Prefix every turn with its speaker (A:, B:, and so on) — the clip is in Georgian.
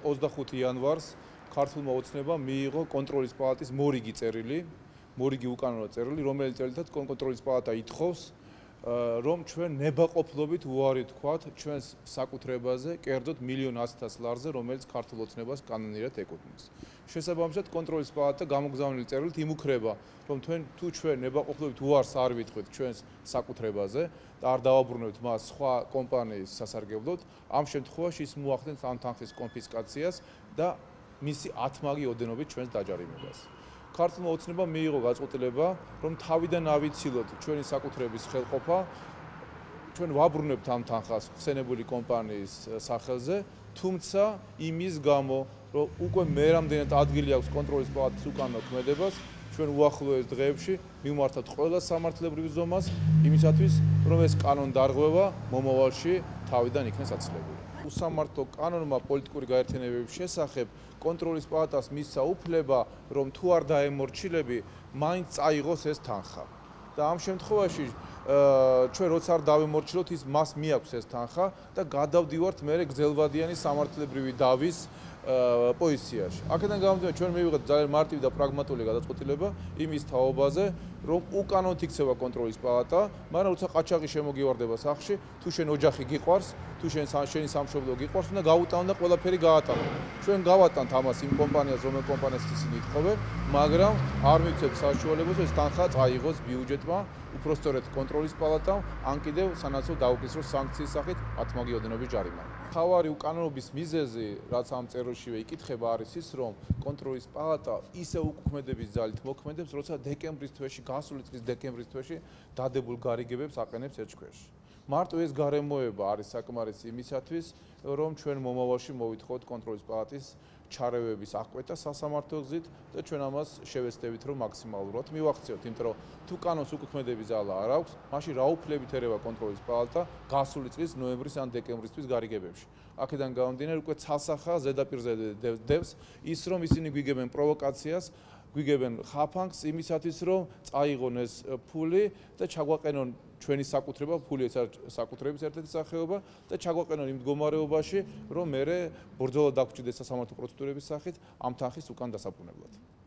A: 25 იანვარს ქართულმა ოცნებამ მიიღო კონტროლის პალატის მორიგი წერილი, მორიგი უკანონო წერილი, რომელიც წერილითაც კონტროლის პალატა ითხოვს, რომ ჩვენ ნებაყოფლობით უარი თქვათ ჩვენს საკუთრებაზე, კერძოდ 1,100,000 ლარზე, რომელიც ქართულ ოცნებას კანონიერად ეკუთვნის. შესაბამისად, კონტროლის პალატა გამოგზავნილი წერილით იმუქრება, რომ თუ ჩვენ ნებაყოფლობით უარს არ ვიტყვით ჩვენს საკუთრებაზე და არ დავაბრუნებთ მას სხვა კომპანიის სასარგებლოდ, ამ შემთხვევაში ის მოახდენს ამ თანხის კონფისკაციას და მისი 10 მაგი ოდენობით ჩვენს დაჯარიმებას. ქართულმა ოცნებამ მიიღო გაწყვეტილება, რომ თავიდან ავიცილოთ ჩვენი საკუთრების ხელყოფა, ჩვენ ვაბრუნებთ ამ თანხას ხსენებული კომპანიის სახელზე, თუმცა იმის გამო, რომ უკვე მე რამდენად ადგილი აქვს კონტროლის პალატის უკანონო ქმედებას, ჩვენ უახლოეს დღეებში მივმართავთ ყველა სამართლებრივ ზომას, იმისათვის, რომ ეს კანონდარღვევა მომავალში თავიდან იქნეს აცილებული. უსამართლო კანონმა პოლიტიკური გაერთიანებების შესახებ კონტროლის პალატას მისცა უფლება, რომ თუ არ დაემორჩილები, მაინც წაიღოს ეს თანხა. და ამ შემთხვევაში ჩვენ როცა არ დავემორჩილოთ, მას მიაქვს ეს თანხა და გადავდივართ მერე გრძელვადიანი სამართლებრივი დავის პოზიციაში. აქედან გამომდინარე, ჩვენ მივიღეთ ძალიან მარტივი და პრაგმატული გადაწყვეტილება იმის თაობაზე, რომ უკანონოდ იქცევა კონტროლის პალატა, მაგრამ როცა ყაჩაღი შემოგივარდება სახლში, თუ შენ ოჯახი გიყვარს, თუ შენი სამშობლო გიყვარს, უნდა გავუტანო და ყველაფერი გაატანო. ჩვენ გავატანთ ამას იმ კომპანიას, რომელ კომპანიას ისინი ითხოვენ, მაგრამ არ მივცემთ საშუალებას, რომ ეს თანხა წაიღოს ბიუჯეტმა, უпростоრეთ კონტროლის პალატამ, ან კიდევ სანაცვლოდ დაუკისროს სანქციის სახით 10 მაგი ოდენობის ჯარიმა. მთავარი უკანონობის მიზეზი, რაც ამ წერილშივე იკითხება, არის ის, რომ კონტროლის პალატა ისე უკუქმედების ძალით მოქმედებს, როცა დეკემბრის თვეში, გასული წლის დეკემბრის თვეში დადებულ გარიგებებს აყენებს ერთქვეშ. მარტო ეს გარემოება არის საკმარისი იმისათვის, რომ ჩვენ მომავალში მოვითხოვოთ კონტროლის პალატის ჩარევების აღკვეთა სასამართლო გზით და ჩვენ ამას შევეცდებით, რომ მაქსიმალურად მივახციოთ, იმიტომ რომ თუ კანონს უკუქმედების ძალა არ აქვს, მაშინ რა უფლებით ერევა კონტროლის პალატა გასული წლის ნოემბრის ან დეკემბრისთვის გარიგებებში. აქედან გამომდინარე, უკვე ცალსახა ზედაპირზე დევს ის, რომ ისინი გვიგებენ პროვოკაციას, გვიგებენ ხაფანგს იმისათვის, რომ წაიღონ ეს ფული და ჩაგვაყენონ ჩვენი საკუთრება, ფული ეს არის საკუთრების ერთ-ერთი სახეობა და ჩაგვაყენონ იმ მდგომარეობაში, რომ მერე ბრძოლა დაგვრჩიდეს სასამართლო პროცედურების სახით ამ თანხის უკან დასაბრუნებლად.